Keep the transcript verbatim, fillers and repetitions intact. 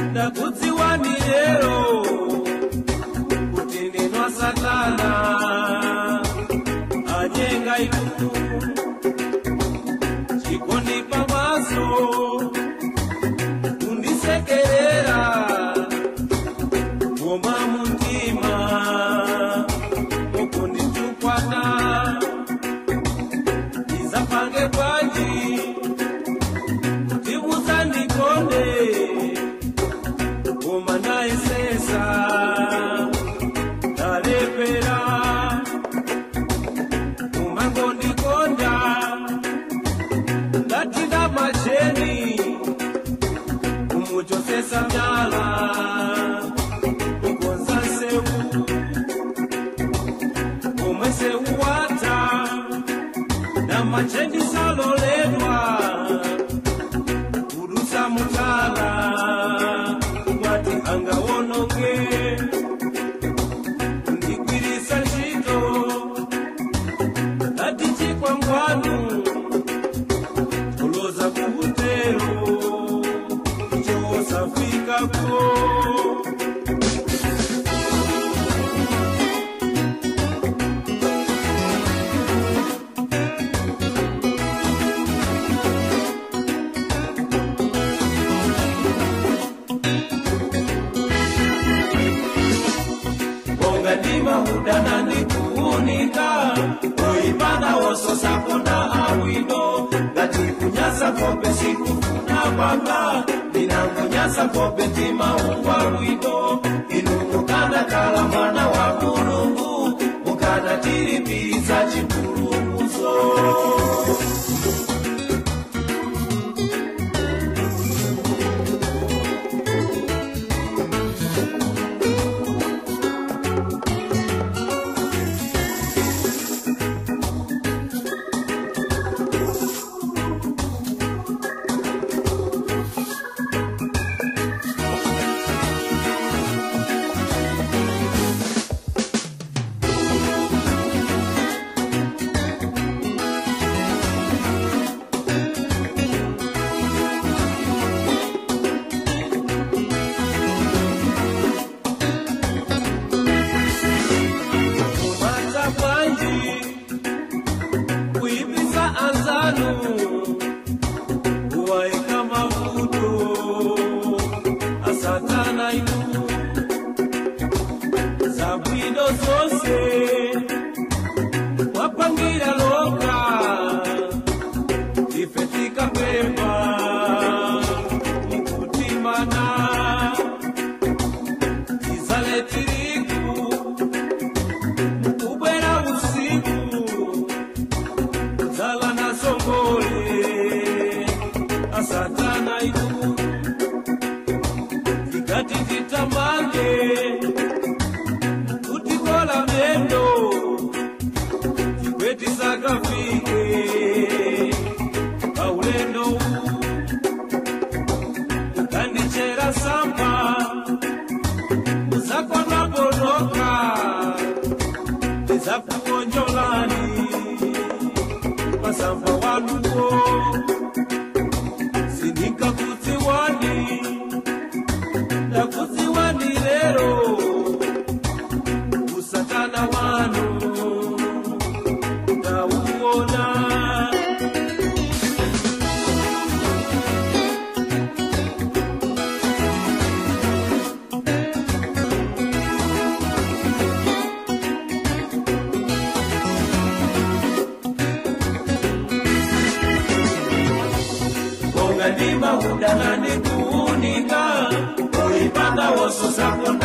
ndakudziwa ni lero kuti ndinwa Satana anyenga inu chikondi pamaso kundisekerera koma muntima mukunditukwana izapange bwanji kuti musandikonde koma naisesa ndalepera kumangondikonda ndatinda macheni kumuchosesa myala kukonza sewu komwe sewu wata na macheni saloledwa kudusa mutala mwati angawononge ndikwirisa ntchito atichikwa ngwanu kuloza kuhutero chosafikapo Dima hudana ni kuunika oibana oso sakona awido gati kunyasa kope sikufuna banga ninangunyasa kope tima uwa wido inukukanda kala mwana wa Mulungu mukana tiribiza chipulumuzo Uwaika mafuto Satana inu zabwido zose wapangira loka ifetika pemba mukutimana izale tiriku mukubwera usiku zala na songole Satana inu ikati titamange utikola mendo chikweti sakafike kaulendo ukandichera samba uzakona bonoka ezakuonjolani pasamba waluko Sinika kuziwani, na kuziwani lero, usatana wanu, na uona. Dima hudana ni kuunika oibanda oso sakona